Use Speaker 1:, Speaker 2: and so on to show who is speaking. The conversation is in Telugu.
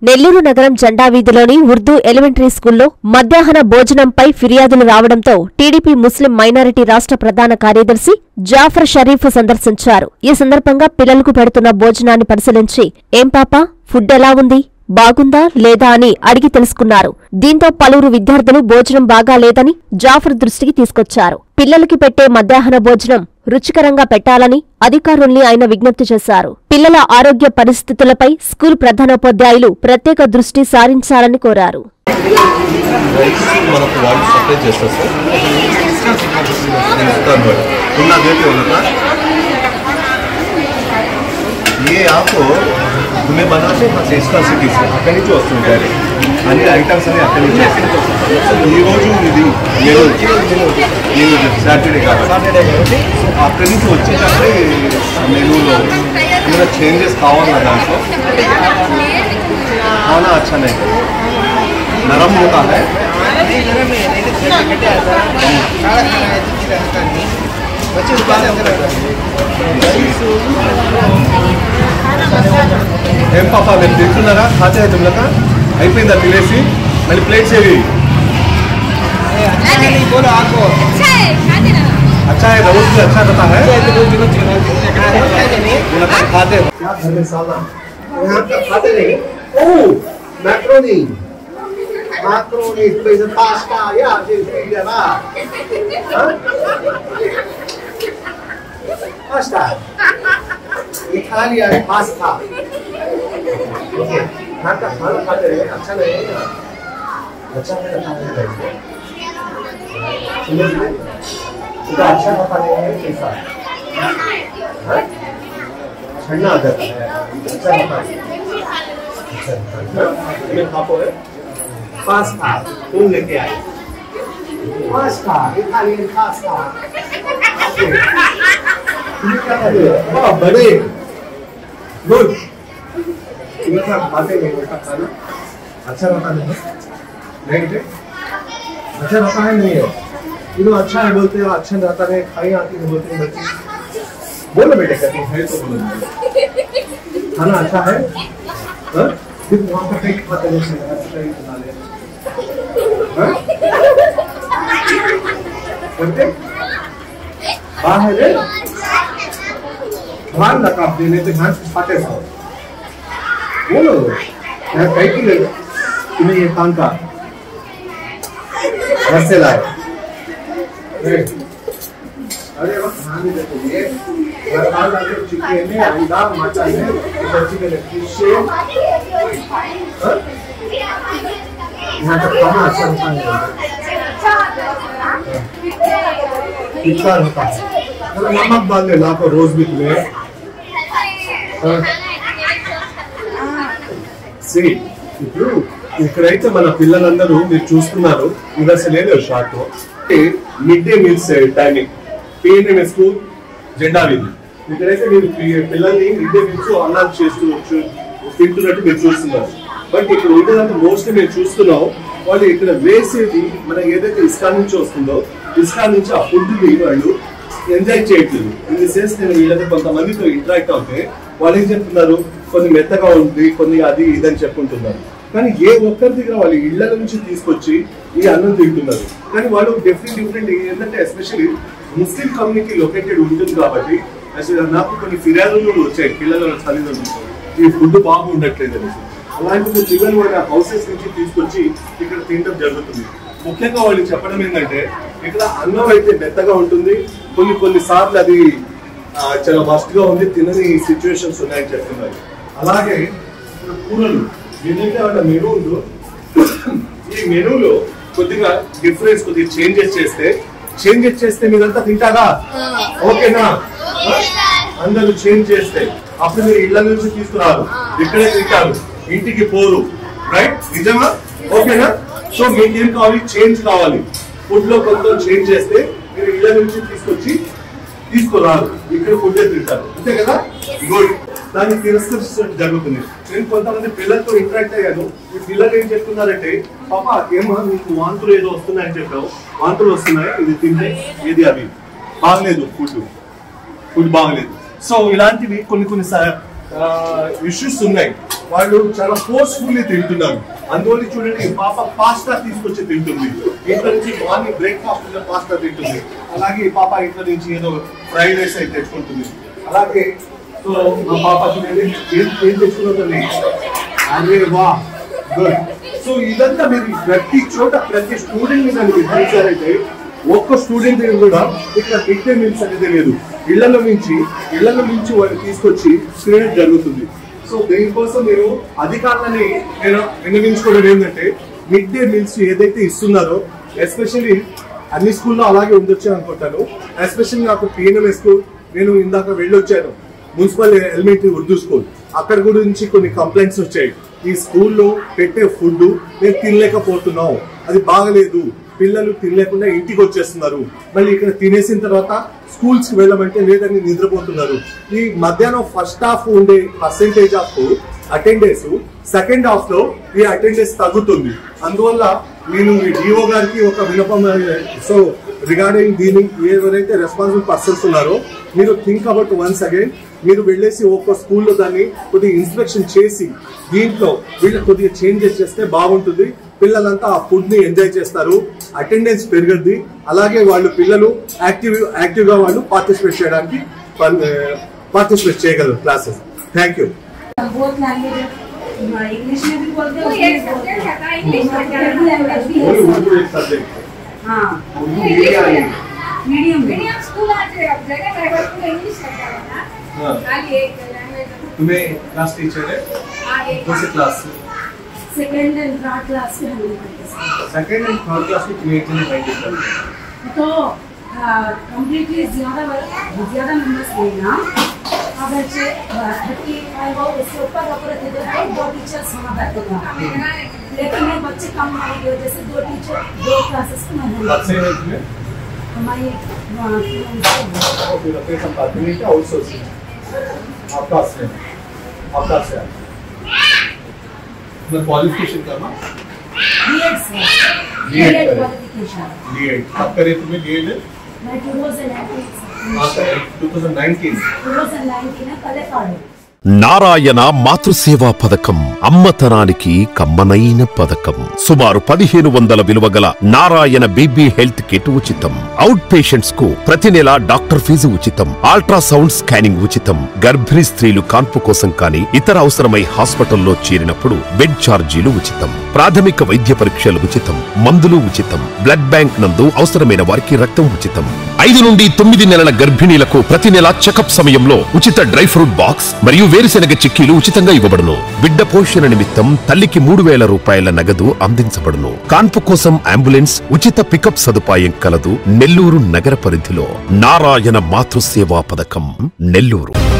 Speaker 1: నెల్లూరు నగరం జెండా వీధిలోని ఉర్దూ ఎలిమెంటరీ స్కూల్లో మధ్యాహ్న భోజనంపై ఫిర్యాదులు రావడంతో టీడీపీ ముస్లిం మైనారిటీ రాష్ట్ర ప్రధాన కార్యదర్శి జాఫర్ షరీఫ్ సందర్శించారు. ఈ సందర్భంగా పిల్లలకు పెడుతున్న భోజనాన్ని పరిశీలించి "ఏం పాపా, ఫుడ్ ఎలా ఉంది, బాగుందా లేదా" అని అడిగి తెలుసుకున్నారు. దీంతో పలువురు విద్యార్థులు భోజనం బాగా లేదని జాఫర్ దృష్టికి తీసుకొచ్చారు. పిల్లలకి పెట్టే మధ్యాహ్న భోజనం రుచికరంగా పెట్టాలని అధికారుల్ని ఆయన విజ్ఞప్తి చేశారు. పిల్లల ఆరోగ్య పరిస్థితులపై స్కూల్ ప్రధానోపాధ్యాయులు ప్రత్యేక దృష్టి సారించాలని కోరారు.
Speaker 2: तुम्हें बनाते इसका सिटी से अక్కడి నుంచి వస్తుంటారు అన్ని ఐటమ్స్ అన్ని అక్కడి నుంచి ఈ రోజు ఇది నేను సాటర్డే కాబట్టి సో అక్కడి నుంచి వచ్చేటప్పుడే మెనూలో ఏమైనా చేంజెస్ కావాలన్నా దాంట్లో खाना अच्छा नहीं नरम होता है ఏం పాపా మీరు తింటున్నారా ఖాతే है तुम लोग का అయిపోయిందా తినేసి మళ్ళీ ప్లేట్స్ ఏవి अच्छा है रोज भी अच्छा रहता है खाते क्या घर में साला यहाँ का खाते नहीं oh macaroni macaroni please pasta या pizza pasta Italian pasta okay यहाँ का खाना खाते रहे अच्छा लगेगा अच्छा है इतना अच्छा खाता नहीं है कैसा ठंडा आ जाता है अच्छा खाता है मैं खापो है पास्ता तुम लेके आए पास्ता इटालियन पास्ता तुम्हें क्या खाते हो बड़े गुड तुम्हें क्या खाते नहीं बेटा खाना अच्छा रहता नहीं नहीं अच्छा रहता है नहीं है इनो अच्छा है बोलते हो अच्छा रहता है खाई आती है बोलते हैं बच्चे बोलो बेटे कहते हैं तो बोलो खाना अच्छा है फिर वहाँ पर कहीं खाते नहीं कहीं बना ले करते बाहर है ध्यान रखा देने तो ध्यान से खाते साओ बोलो यहाँ कहीं की ले तुम्हें ये काम का घर से लाए अरे वो खाने देते ये बर्बाद आके चिकन है अंडा मटन है सब्जी के फिश है यहाँ का खाना अच्छा होता है कितना होता है अगर नमक डाल दे ला को रोज भी तुम्हें सी ఇప్పుడు ఇక్కడైతే మన పిల్లలందరూ మీరు చూస్తున్నారు ఇదసలు లేదు short mid day meals timing PNM school జెండా వీధి ఇక్కడైతే మీరు పిల్లల్ని మిడ్ డే మీల్స్ అన్నం చేస్తూ తింటున్నట్టు మీరు చూస్తున్నారు. బట్ ఇక్కడ ఉండేదంటే మోస్ట్లీ మేము చూస్తున్నాం వాళ్ళు ఇక్కడ వేసేది మన ఏదైతే ఇస్కా నుంచి వస్తుందో ఇస్కా నుంచి ఆ ఫుడ్ని వాళ్ళు ఎంజాయ్ చేయట్లేదు. ఇన్ ది సెన్స్ నేను వీళ్ళతో కొంతమందితో ఇంటరాక్ట్ అవుతే వాళ్ళు ఏం చెప్తున్నారు కొన్ని మెత్తగా ఉంది కొన్ని అది ఇదని చెప్పుకుంటున్నారు. కానీ ఏ ఒక్కరి దగ్గర వాళ్ళు ఇళ్ల నుంచి తీసుకొచ్చి ఈ అన్నం తింటున్నారు. కానీ వాళ్ళు డిఫరెంట్ ఏంటంటే ఎస్పెషల్లీ ముస్లిం కమ్యూనిటీ లొకేటెడ్ ఉంటుంది కాబట్టి నాకు కొన్ని ఫిర్యాదులు వచ్చాయి పిల్లల తల్లిదండ్రులు ఈ ఫుడ్ బాగా ఉండట్లేదు అనేసి. అలాంటి పిల్లలు వాళ్ళ హౌసెస్ నుంచి తీసుకొచ్చి ఇక్కడ తినడం జరుగుతుంది. ముఖ్యంగా వాళ్ళు చెప్పడం ఏంటంటే ఇక్కడ అన్నం అయితే మెత్తగా ఉంటుంది, కొన్ని సార్లు అది చాలా వర్స్ట్ గా ఉంది, తినని సిచ్యువేషన్స్ ఉన్నాయని చెప్తున్నారు. అలాగే కూరలు ఏదైతే వాళ్ళ మెనూ ఉందో ఈ మెనూలో కొద్దిగా డిఫరెన్స్ కొద్దిగా చేంజెస్ చేస్తే మీరంతా తింటారా? ఓకేనా? అందరూ చేంజ్ చేస్తే అప్పుడు మీరు ఇళ్ల నుంచి తీసుకురారు, ఇక్కడే తింటారు, ఇంటికి పోరు. రైట్? నిజమా? ఓకేనా? సో మీకేం కావాలి? చేంజ్ కావాలి. ఫుడ్ లో కొంచెం చేంజ్ చేస్తే మీరు ఇళ్ల నుంచి తీసుకురారు, ఇక్కడ ఫుడ్ తింటారు. అంతే కదా? గుడ్. దాన్ని తిరస్కరించడం జరుగుతుంది. నేను కొంతమంది పిల్లలతో ఇంటరాక్ట్ అయ్యాను. ఈ పిల్లలు ఏం చెప్తున్నారంటే పాపా ఏమో నీకు వాంతులు ఏదో వస్తున్నాయని చెప్పావు, వాంతులు వస్తున్నాయి, ఇది తింటే ఏది అవి బాగలేదు, ఫుడ్ బాగలేదు. సో ఇలాంటివి కొన్ని ఇష్యూస్ ఉన్నాయి. వాళ్ళు చాలా ఫోర్స్ఫుల్లీ తింటున్నారు. అందువల్ల చూడండి పాప పాస్తా తీసుకొచ్చి తింటుంది. ఇంట్లో నుంచి మార్నింగ్ బ్రేక్ఫాస్ట్ పాస్తా తింటుంది. అలాగే పాప ఇంట్లో నుంచి ఏదో ఫ్రైడ్ రైస్ అయితే తెచ్చుకుంటుంది. అలాగే సో మా పాప చూడండి ఏం తెచ్చుకుంటుంది. అరే వా గుడ్. సో ఇదంతా మీరు ప్రతి చోట ప్రతి స్టూడెంట్ మీద విధించారైతే ఒక్క స్టూడెంట్ కూడా ఇక్కడ మిడ్ డే మీల్స్ అనేది లేదు. ఇళ్లలో నుంచి వాళ్ళు తీసుకొచ్చి తినడం జరుగుతుంది. సో దీనికోసం మీరు అధికారులని నేను విన్నవించుకోవడం ఏంటంటే మిడ్ డే మీల్స్ ఏదైతే ఇస్తున్నారో ఎస్పెషల్లీ అన్ని స్కూల్లో అలాగే ఉండొచ్చు అనుకుంటాను. ఎస్పెషల్లీ నాకు PNMS స్కూల్ నేను ఇందాక వెళ్ళొచ్చాను, మున్సిపల్ ఎలిమెంటరీ ఉర్దూ స్కూల్. అక్కడ గురించి కొన్ని కంప్లైంట్స్ వచ్చాయి. ఈ స్కూల్లో పెట్టే ఫుడ్ మేము తినలేకపోతున్నాం, అది బాగలేదు, పిల్లలు తినలేకుండా ఇంటికి వచ్చేస్తున్నారు, మళ్ళీ ఇక్కడ తినేసిన తర్వాత స్కూల్స్ కి వెళ్ళమంటే లేదని నిద్రపోతున్నారు. ఈ మధ్యాహ్నం ఫస్ట్ హాఫ్ ఉండే percentage of attendance second half లో ఈ అటెండెన్స్ తగ్గుతుంది. అందువల్ల నేను ఈ డిఓ గారికి ఒక విన్నపం, సో రిగార్డింగ్ దీని ఎవరైతే రెస్పాన్సిబుల్ పర్సన్స్ ఉన్నారో మీరు థింక్ అబౌట్ వన్స్ అగైన్. మీరు వెళ్ళేసి ఒక్క స్కూల్లో దాన్ని కొద్దిగా ఇన్స్పెక్షన్ చేసి దీంట్లో వీళ్ళు కొద్దిగా చేంజెస్ చేస్తే బాగుంటుంది. పిల్లలంతా ఆ ఫుడ్ ని ఎంజాయ్ చేస్తారు, అటెండెన్స్ పెరుగుద్ది. అలాగే వాళ్ళు పిల్లలు యాక్టివ్ గా వాళ్ళు పార్టిసిపేట్ చేయగలరు క్లాసెస్. Thank you.
Speaker 3: इंग्लिश में भी बोलते हैं, मीडियम स्कूल इंग्लिश
Speaker 2: तुम्हें क्लास टीचर है कौन सी class?
Speaker 3: Second and third class में हम
Speaker 2: सेकंड एंड थर्ड क्लास में तुम्हें कितने पैकेज करते हैं?
Speaker 3: तो कंप्लीटली ज्यादा मेंबर्स लेना, अगर 35 हो इसके ऊपर रहते थे तो 2 टीचर्स वहाँ बैठते थे, लेकिन मैं बच्चे कम आए की वजह से 2 टीचर 2 क्लासेस में
Speaker 2: हमारी क्वालिफिकेशन करना
Speaker 3: बीएड क्वालिफिकेशन
Speaker 2: कब करे तुम्हें बीएड?
Speaker 3: मैं
Speaker 2: 2019
Speaker 3: पहले पढ़ी।
Speaker 4: నారాయణ మాతృసేవా పథకం అమ్మతనానికి కమ్మనైన పథకం. సుమారు 1500 విలువ గల నారాయణ బేబీ హెల్త్ కిట్ ఉచితం. అవుట్ పేషెంట్స్ కు ప్రతి నెల డాక్టర్ ఫీజు ఉచితం. అల్ట్రాసౌండ్ స్కానింగ్ ఉచితం. గర్భిణీ స్త్రీలు కాన్పు కోసం కానీ ఇతర అవసరమై హాస్పిటల్లో చేరినప్పుడు బెడ్ ఛార్జీలు ఉచితం. ప్రాథమిక వైద్య పరీక్షలు ఉచితం. మందులు ఉచితం. బ్లడ్ బ్యాంక్ నందు అవసరమైన వారికి రక్తం ఉచితం. 5 నుండి 9 నెలల గర్భిణీలకు ప్రతి నెల చెకప్ సమయంలో ఉచిత డ్రై ఫ్రూట్ బాక్స్ మరియు వేరుశెనగ చిక్కీలు ఉచితంగా ఇవ్వబడును. బిడ్డ పోషణ నిమిత్తం తల్లికి 3000 రూపాయల నగదు అందించబడును. కాన్పు కోసం అంబులెన్స్ ఉచిత పికప్ సదుపాయం కలదు. నెల్లూరు నగర పరిధిలో నారాయణ మాతృసేవా పథకం, నెల్లూరు.